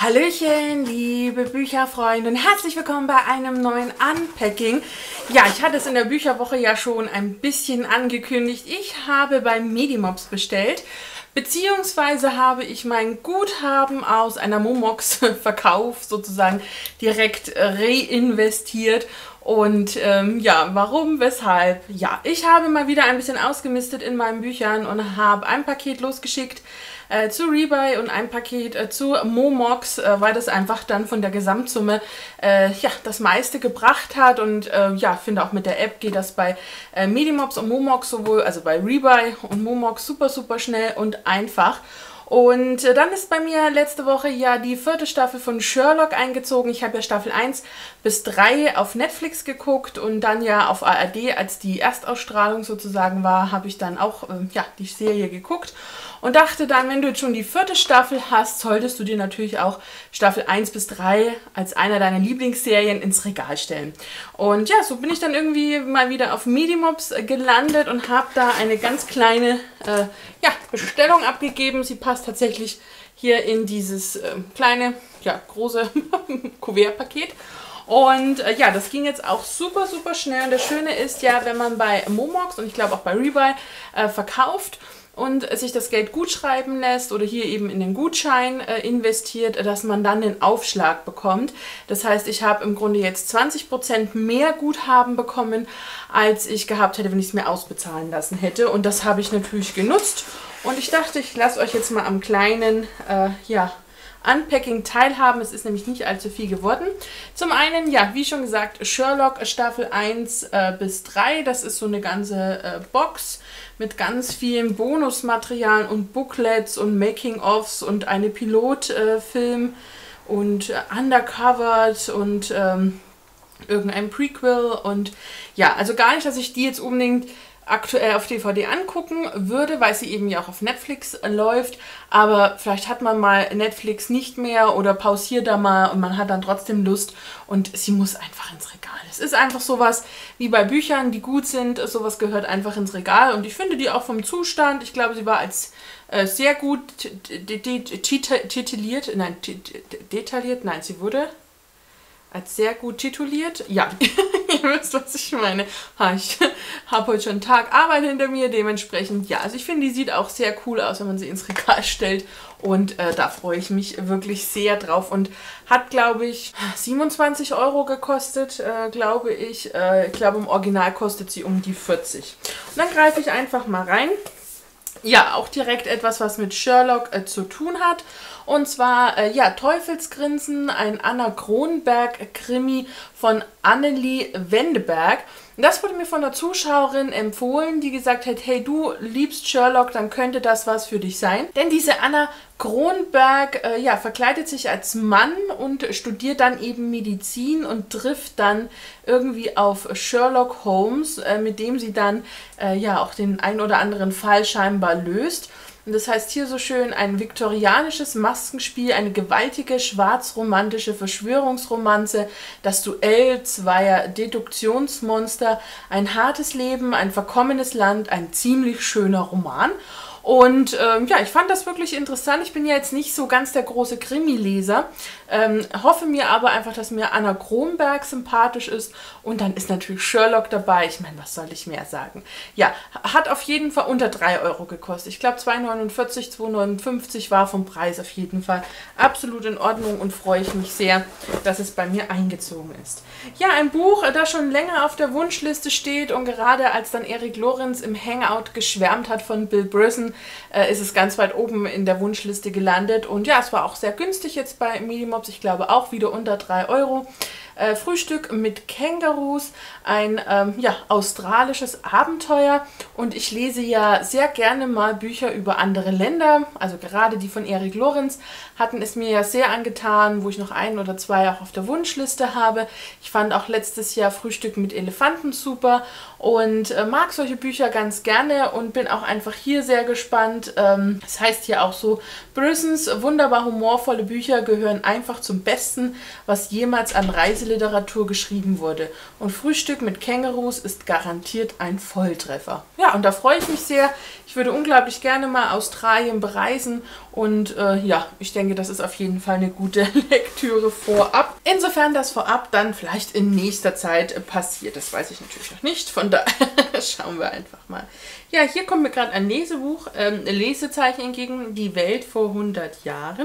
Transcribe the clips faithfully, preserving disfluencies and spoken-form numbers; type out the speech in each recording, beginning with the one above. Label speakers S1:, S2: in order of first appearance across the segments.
S1: Hallöchen, liebe Bücherfreunde und herzlich willkommen bei einem neuen Unpacking. Ja, ich hatte es in der Bücherwoche ja schon ein bisschen angekündigt. Ich habe bei Medimobs bestellt, beziehungsweise habe ich mein Guthaben aus einer Momox-Verkauf sozusagen direkt reinvestiert. Und ähm, ja, warum, weshalb? Ja, ich habe mal wieder ein bisschen ausgemistet in meinen Büchern und habe ein Paket losgeschickt äh, zu Rebuy und ein Paket äh, zu Momox, äh, weil das einfach dann von der Gesamtsumme äh, ja, das meiste gebracht hat. Und äh, ja, finde auch mit der App geht das bei äh, Medimobs und Momox sowohl, also bei Rebuy und Momox super, super schnell und einfach. Und äh, dann ist bei mir letzte Woche ja die vierte Staffel von Sherlock eingezogen. Ich habe ja Staffel eins bis drei auf Netflix geguckt und dann ja auf A R D, als die Erstausstrahlung sozusagen war, habe ich dann auch äh, ja, die Serie geguckt. Und dachte dann, wenn du jetzt schon die vierte Staffel hast, solltest du dir natürlich auch Staffel eins bis drei als einer deiner Lieblingsserien ins Regal stellen. Und ja, so bin ich dann irgendwie mal wieder auf Medimobs gelandet und habe da eine ganz kleine äh, ja, Bestellung abgegeben. Sie passt tatsächlich hier in dieses äh, kleine, ja, große Kuvertpaket. Und äh, ja, das ging jetzt auch super, super schnell. Und das Schöne ist ja, wenn man bei Momox und ich glaube auch bei Rebuy äh, verkauft und sich das Geld gut schreiben lässt oder hier eben in den Gutschein äh, investiert, dass man dann den Aufschlag bekommt. Das heißt, ich habe im Grunde jetzt zwanzig Prozent mehr Guthaben bekommen, als ich gehabt hätte, wenn ich es mir ausbezahlen lassen hätte. Und das habe ich natürlich genutzt. Und ich dachte, ich lasse euch jetzt mal am kleinen, äh, ja, Unpacking teilhaben. Es ist nämlich nicht allzu viel geworden. Zum einen, ja, wie schon gesagt, Sherlock Staffel eins äh, bis drei. Das ist so eine ganze äh, Box mit ganz vielen Bonusmaterialien und Booklets und Making-ofs und eine Pilotfilm äh, und äh, Undercovered und ähm, irgendein Prequel. Und ja, also gar nicht, dass ich die jetzt unbedingt aktuell auf D V D angucken würde, weil sie eben ja auch auf Netflix läuft, aber vielleicht hat man mal Netflix nicht mehr oder pausiert da mal und man hat dann trotzdem Lust und sie muss einfach ins Regal. Es ist einfach sowas wie bei Büchern, die gut sind, sowas gehört einfach ins Regal und ich finde die auch vom Zustand, ich glaube, sie war als äh, sehr gut tituliert, nein, detailliert, nein, sie wurde als sehr gut tituliert. Ja, ihr wisst, was ich meine. Ich habe heute schon einen Tag Arbeit hinter mir, dementsprechend, ja, also ich finde, die sieht auch sehr cool aus, wenn man sie ins Regal stellt und äh, da freue ich mich wirklich sehr drauf und hat, glaube ich, siebenundzwanzig Euro gekostet, äh, glaube ich. Äh, ich glaube, im Original kostet sie um die vierzig. Und dann greife ich einfach mal rein. Ja, auch direkt etwas, was mit Sherlock äh, zu tun hat. Und zwar, äh, ja, Teufelsgrinsen, ein Anna Kronberg-Krimi von Annelie Wendeberg. Und das wurde mir von einer Zuschauerin empfohlen, die gesagt hat, hey, du liebst Sherlock, dann könnte das was für dich sein. Denn diese Anna Kronberg, äh, ja, verkleidet sich als Mann und studiert dann eben Medizin und trifft dann irgendwie auf Sherlock Holmes, äh, mit dem sie dann, äh, ja, auch den ein oder anderen Fall scheinbar löst. Und das heißt hier so schön, ein viktorianisches Maskenspiel, eine gewaltige schwarzromantische Verschwörungsromanze, das Duell zweier Deduktionsmonster, ein hartes Leben, ein verkommenes Land, ein ziemlich schöner Roman. Und ähm, ja, ich fand das wirklich interessant. Ich bin ja jetzt nicht so ganz der große Krimi-Leser, ähm, hoffe mir aber einfach, dass mir Anna Kronberg sympathisch ist und dann ist natürlich Sherlock dabei. Ich meine, was soll ich mehr sagen? Ja, hat auf jeden Fall unter drei Euro gekostet. Ich glaube zwei neunundvierzig, zwei neunundfünfzig war vom Preis auf jeden Fall absolut in Ordnung und freue ich mich sehr, dass es bei mir eingezogen ist. Ja, ein Buch, das schon länger auf der Wunschliste steht und gerade als dann Erik Lorenz im Hangout geschwärmt hat von Bill Brisson, äh, ist es ganz weit oben in der Wunschliste gelandet. Und ja, es war auch sehr günstig jetzt bei Medimobs. Ich glaube auch wieder unter drei Euro. Äh, Frühstück mit Kängurus, ein ähm, ja, australisches Abenteuer. Und ich lese ja sehr gerne mal Bücher über andere Länder. Also gerade die von Erik Lorenz hatten es mir ja sehr angetan, wo ich noch ein oder zwei auch auf der Wunschliste habe. Ich fand auch letztes Jahr Frühstück mit Elefanten super und äh, mag solche Bücher ganz gerne und bin auch einfach hier sehr gespannt. Ähm, das heißt hier auch so, Brissons wunderbar humorvolle Bücher gehören einfach zum Besten, was jemals an Reiseliteratur Literatur geschrieben wurde. Und Frühstück mit Kängurus ist garantiert ein Volltreffer. Ja, und da freue ich mich sehr. Ich würde unglaublich gerne mal Australien bereisen. Und äh, ja, ich denke, das ist auf jeden Fall eine gute Lektüre vorab. Insofern das vorab dann vielleicht in nächster Zeit äh, passiert. Das weiß ich natürlich noch nicht. Von daher schauen wir einfach mal. Ja, hier kommt mir gerade ein Lesebuch, ähm, Lesezeichen entgegen, Die Welt vor hundert Jahren.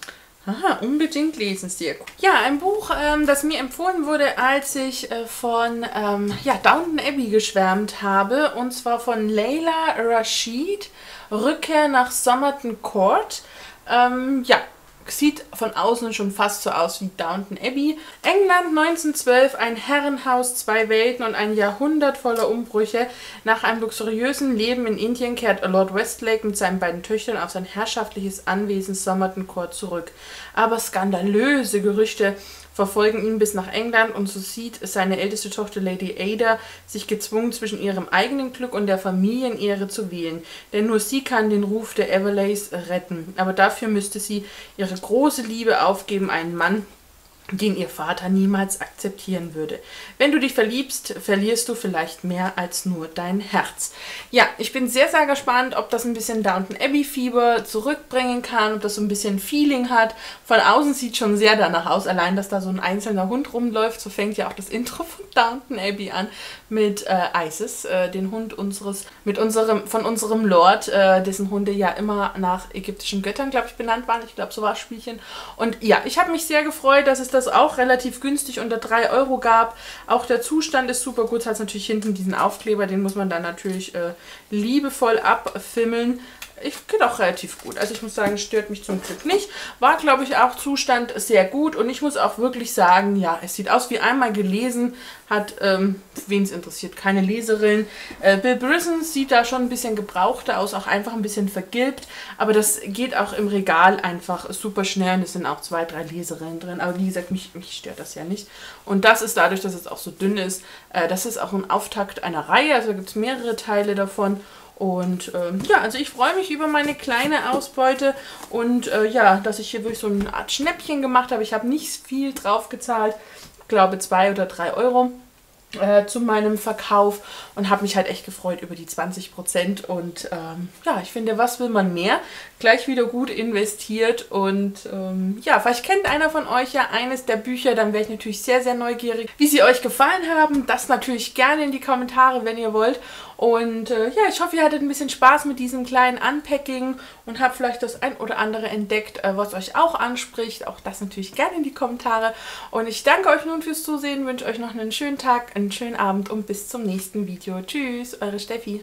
S1: Aha, unbedingt lesenswert. Ja, ein Buch, ähm, das mir empfohlen wurde, als ich äh, von ähm, ja, Downton Abbey geschwärmt habe. Und zwar von Leila Rashid, Rückkehr nach Somerton Court. Ähm, ja, sieht von außen schon fast so aus wie Downton Abbey. England neunzehnhundertzwölf, ein Herrenhaus, zwei Welten und ein Jahrhundert voller Umbrüche. Nach einem luxuriösen Leben in Indien kehrt Lord Westlake mit seinen beiden Töchtern auf sein herrschaftliches Anwesen Somerton Court zurück. Aber skandalöse Gerüchte verfolgen ihn bis nach England und so sieht seine älteste Tochter Lady Ada sich gezwungen, zwischen ihrem eigenen Glück und der Familienehre zu wählen. Denn nur sie kann den Ruf der Everleighs retten. Aber dafür müsste sie ihre große Liebe aufgeben, einen Mann, den ihr Vater niemals akzeptieren würde. Wenn du dich verliebst, verlierst du vielleicht mehr als nur dein Herz. Ja, ich bin sehr, sehr gespannt, ob das ein bisschen Downton Abbey Fieber zurückbringen kann, ob das so ein bisschen Feeling hat. Von außen sieht schon sehr danach aus, allein, dass da so ein einzelner Hund rumläuft. So fängt ja auch das Intro von Downton Abbey an mit äh, Isis, äh, den Hund unseres, mit unserem, von unserem Lord, äh, dessen Hunde ja immer nach ägyptischen Göttern, glaube ich, benannt waren. Ich glaube, so war das Spielchen. Und ja, ich habe mich sehr gefreut, dass es das auch relativ günstig unter drei Euro gab. Auch der Zustand ist super gut. Es hat natürlich hinten diesen Aufkleber, den muss man dann natürlich äh, liebevoll abfimmeln. Ich geht auch relativ gut. Also ich muss sagen, stört mich zum Glück nicht. War, glaube ich, auch Zustand sehr gut. Und ich muss auch wirklich sagen, ja, es sieht aus wie einmal gelesen. Hat, ähm, wen es interessiert, keine Leserin. Äh, Bill Brisson sieht da schon ein bisschen gebrauchter aus, auch einfach ein bisschen vergilbt. Aber das geht auch im Regal einfach super schnell. Und es sind auch zwei, drei Leserinnen drin. Aber wie gesagt, mich, mich stört das ja nicht. Und das ist dadurch, dass es auch so dünn ist, äh, das ist auch ein Auftakt einer Reihe. Also gibt es mehrere Teile davon. Und ähm, ja, also ich freue mich über meine kleine Ausbeute und äh, ja, dass ich hier wirklich so eine Art Schnäppchen gemacht habe. Ich habe nicht viel drauf gezahlt, ich glaube zwei oder drei Euro äh, zu meinem Verkauf und habe mich halt echt gefreut über die zwanzig Prozent. Und ähm, ja, ich finde, was will man mehr? Gleich wieder gut investiert und ähm, ja, vielleicht kennt einer von euch ja eines der Bücher, dann wäre ich natürlich sehr, sehr neugierig, wie sie euch gefallen haben. Das natürlich gerne in die Kommentare, wenn ihr wollt. Und äh, ja, ich hoffe, ihr hattet ein bisschen Spaß mit diesem kleinen Unpacking und habt vielleicht das ein oder andere entdeckt, äh, was euch auch anspricht. Auch das natürlich gerne in die Kommentare. Und ich danke euch nun fürs Zusehen, wünsche euch noch einen schönen Tag, einen schönen Abend und bis zum nächsten Video. Tschüss, eure Steffi.